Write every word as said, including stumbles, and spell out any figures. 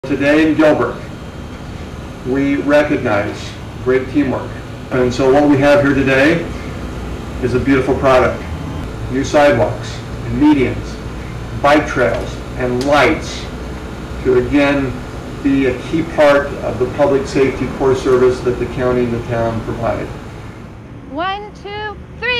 Today in Gilbert, we recognize great teamwork. And so what we have here today is a beautiful product. New sidewalks and medians, bike trails and lights to again be a key part of the public safety core service that the county and the town provide. One, two, three.